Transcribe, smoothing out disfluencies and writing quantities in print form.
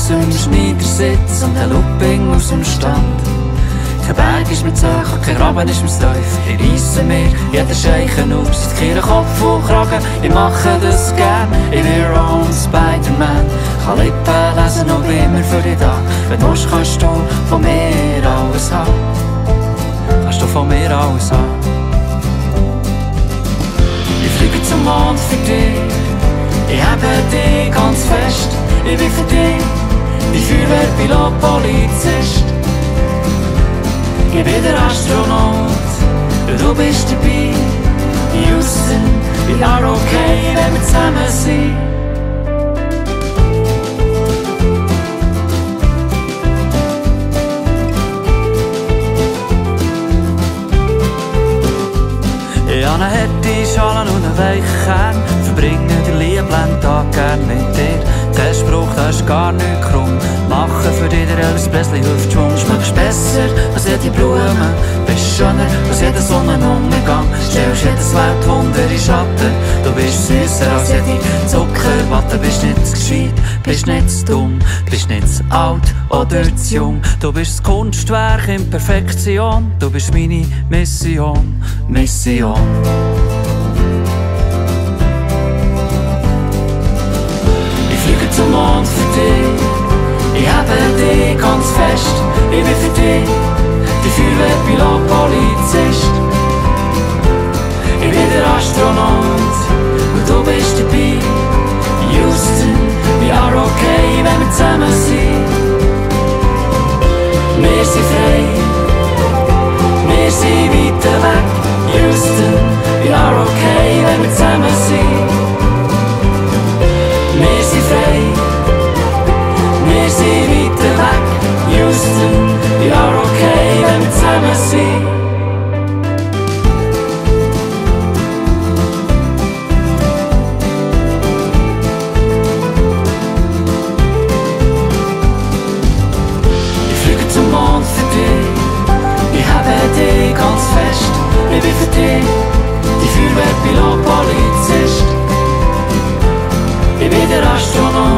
aus dem Schneidersitz und ein Looping aus dem Stand. Kein Bärg ist mir zu hoch und kein Grabe ist mir zu tief. Ich reisse mir jeden Scheichen aus, Riskiere Kopf und Chrage. Ich mache das gern, ich bin wrong Spiderman. Kann Lippe lesen und bin immer für dich da. Wenn du willst, kannst du von mir alles haben. Kannst du von mir alles haben. Ich fliege zum Mond für dich, ich habe dich ganz fest. Ich bin für dich die Füürwehrpilotpolizischt. Ich bin der Astronaut und du bist dabei. Houston, we are okay, wenn wir zusammen sind. Ich habe eine harte Schale und einen weichen Kern, verbringe den lieblichen Tag gern mit dir. Der Spruch, da ist gar nicht krumm, mache für dich der Elvis Presley Hüftschwung. Schmeckst besser als jede Blume, bist schöner als jeder Sonnenuntergang, stellst jedes Weltwunder in Schatten. Du bist süßer als jede Zuckerwatte, bist nicht zu gescheit, bist nicht zu dumm, bist nicht zu alt oder zu jung. Du bist das Kunstwerk in Perfektion, du bist meine Mission, Mission. Ich fliege zum Mond für dich, ich habe dich ganz fest. Ich bin für dich die Füürwehrpilotpolizischt. Ich bin der Astronaut und du bist dabei. Houston, we are okay, wenn wir zusammen sind. Wir sind frei, wir sind weiter weg. Houston, we are okay, wenn wir zusammen sind. Wir sind frei, wir sind weiter weg. Houston, we are okay, wenn wir zusammen sind. Ich fliege zum Mond für dich, ich habe dich ganz fest. Ich bin für dich die Füürwehrpilotpolizischt. Ich bin der Astronaut